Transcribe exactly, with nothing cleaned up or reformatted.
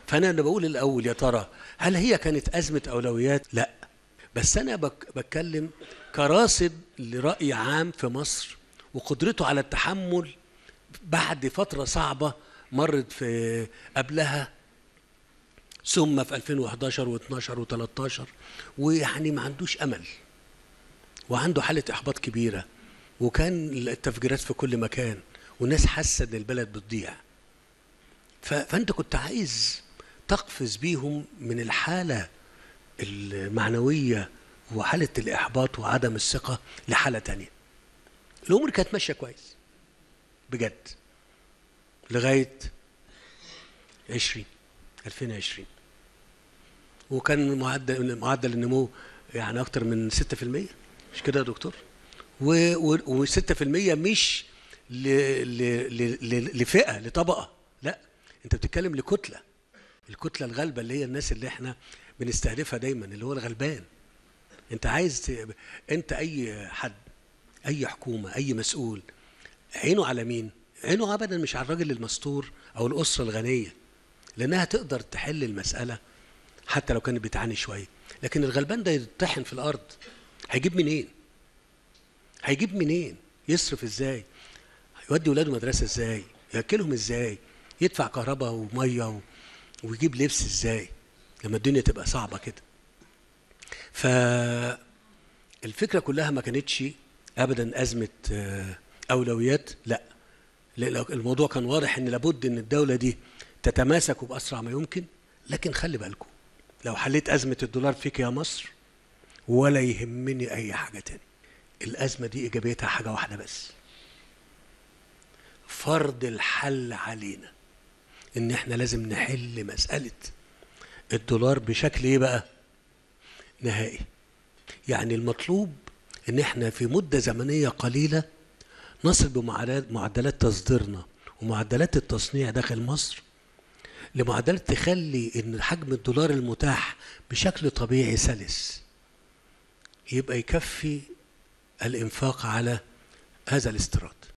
فانا انا بقول الاول يا ترى هل هي كانت ازمه اولويات؟ لا، بس انا بك بتكلم كراصد لراي عام في مصر وقدرته على التحمل بعد فتره صعبه مرت في قبلها، ثم في ألفين وحداشر واثناشر وتلتاشر، ويعني ما عندوش امل وعنده حاله احباط كبيره، وكان التفجيرات في كل مكان والناس حاسه ان البلد بتضيع. فانت كنت عايز تقفز بيهم من الحاله المعنويه وحاله الاحباط وعدم الثقه لحاله تانية. الامور كانت ماشيه كويس بجد لغايه عشرين ألفين وعشرين، وكان معدل معدل النمو يعني اكتر من ستة في المية، مش كده يا دكتور؟ و6% مش ل... ل... ل... لفئه لطبقه، لا، انت بتتكلم لكتله، الكتله الغالبه اللي هي الناس اللي احنا بنستهدفها دايما، اللي هو الغلبان. انت عايز ت... انت اي حد، اي حكومه، اي مسؤول عينه على مين؟ عينه ابدا مش على الراجل المستور او الاسره الغنيه، لانها تقدر تحل المساله حتى لو كانت بتعاني شويه. لكن الغلبان ده يطحن في الارض، هيجيب منين؟ هيجيب منين؟ يصرف ازاي؟ يودي ولاده مدرسه ازاي؟ ياكلهم ازاي؟ يدفع كهرباء وميه و... ويجيب لبس ازاي لما الدنيا تبقى صعبه كده؟ فالفكره كلها ما كانتش ابدا ازمه اولويات، لا، الموضوع كان واضح ان لابد ان الدوله دي تتماسك باسرع ما يمكن. لكن خلي بالكم، لو حليت ازمه الدولار فيك يا مصر ولا يهمني اي حاجه تاني. الازمه دي ايجابيتها حاجه واحده بس، فرض الحل علينا ان احنا لازم نحل مساله الدولار بشكل ايه بقى؟ نهائي. يعني المطلوب ان احنا في مده زمنيه قليله نصل بمعدلات تصديرنا ومعدلات التصنيع داخل مصر لمعدلات تخلي ان حجم الدولار المتاح بشكل طبيعي سلس، يبقى يكفي الانفاق على هذا الاستيراد.